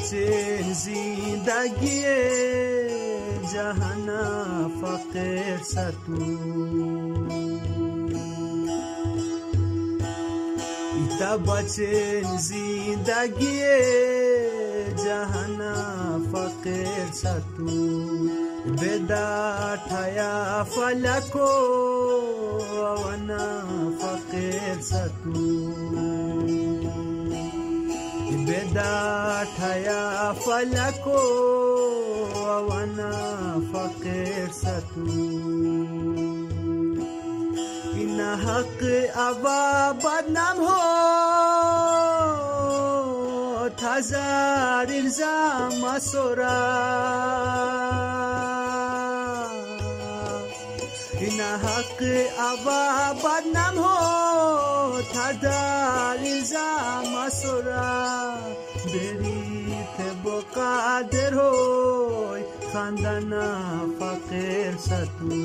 بچه زندگی جهان فقیر ستو ایتا بچه زندگی جهان فقیر ستو بدار تھایا فلکو وانا فقیر ستو بدار تھایا فلکو وانا فقیر ستو ان حق ابا بدنام ہو هزار الزام سورا این حق ابا بدنام ہو هزار الزام سورا بریت بقادر ہوی خاندان فقیر ستو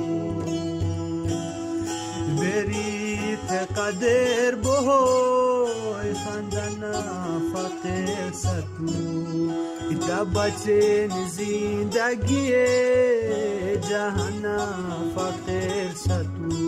بریت قدر بهوی خاندان فقیر ستو ایتا بچه زندگی جهان فقیر ستو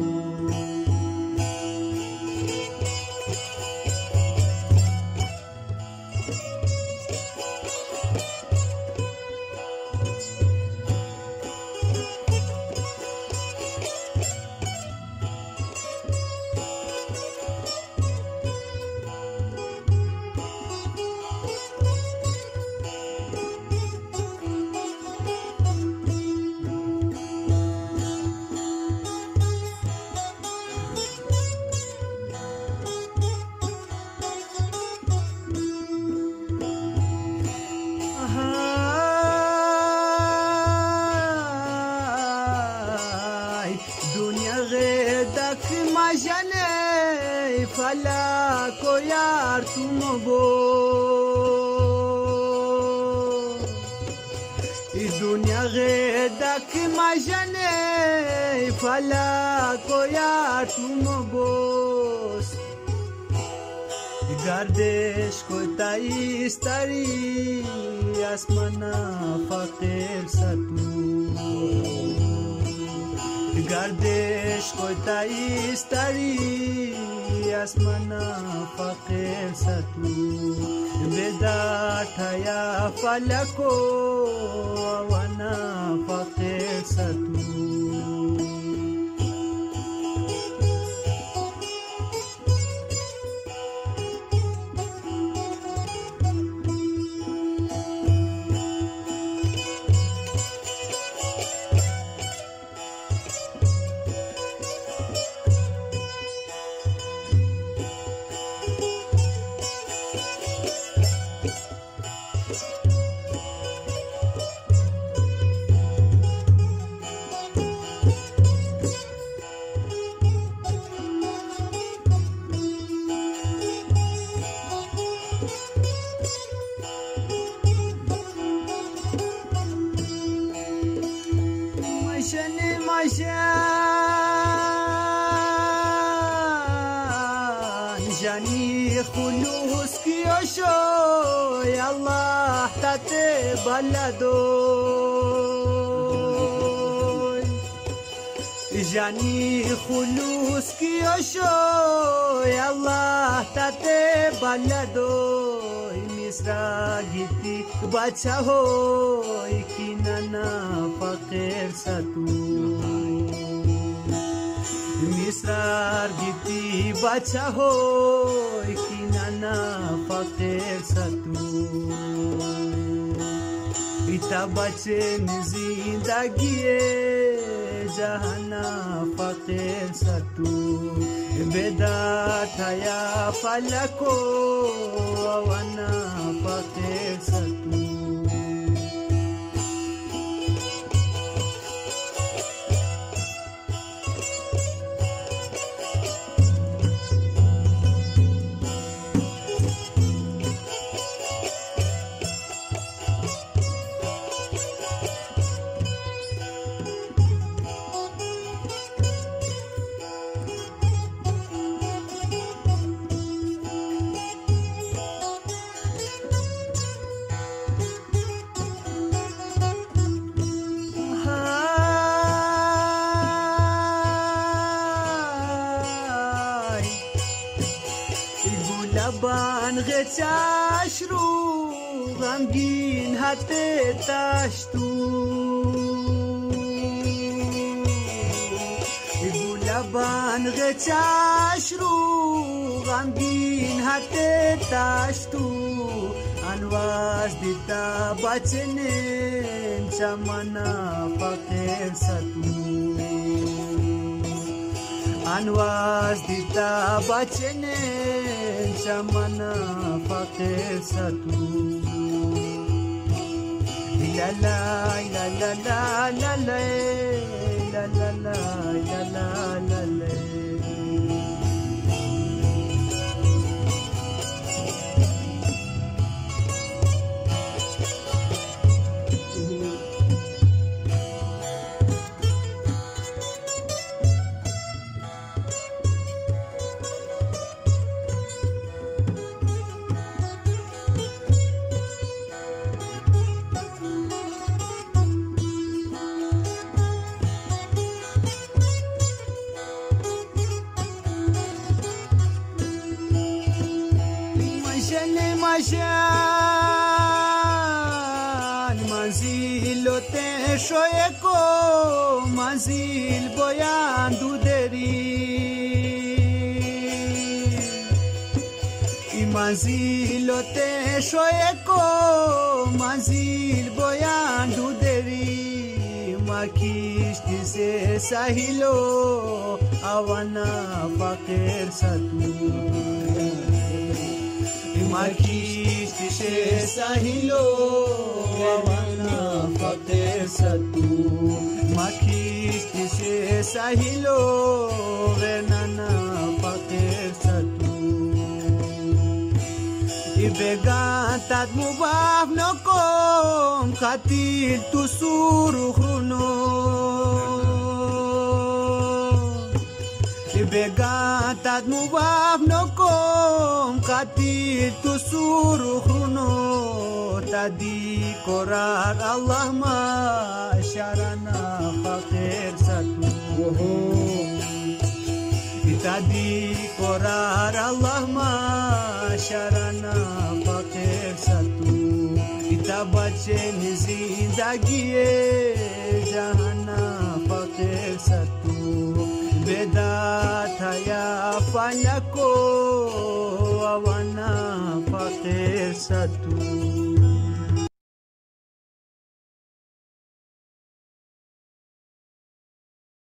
مجنه فلک و یار تم بو ای دنیا غدک مجنه فلک و یار تم بوس گردش کوتا ایستری آسمان فقیر ستو گردش کوتا ایستری آسمان فقیر ستو بدار تھایا فلکو وانا فقیر ستو جاني خلوص كيوشو يا الله تتبلدو جاني خلوص كيوشو يا الله تتبلدو مصر جيتي بچا هو كينانا فقير ستو مصر گیتی بچا ہوی کینانا فقیر ستو ایتا بچه زندگی جهان فقیر ستو بدار تھایا فلکو وانا فقیر ستو laban gechashru gamgin hatetashtu laban gechashru gamgin hatetashtu anwas dita bachenen chamana fakir satu anwas dita bachenen chamana fakir satu la la la la la la la la la la la la la. Manzil te shoyeko manzil boyandu deri manzil te shoyeko manzil boyandu deri makishti se sahilo awana fakir satu makishti se sahilo awana fakir satu makishti se sahilo venana fakir satu ibegantat mubaf nokom khatil tu surukhruno ibegantat mubaf nokom khatil tu surukhruno tadi korar Allah ma syarana fakir satu tadi korar Allah ma syarana fakir satu kita baca zindagi jahana fakir satu beda thaya fanya ko awana fakir satu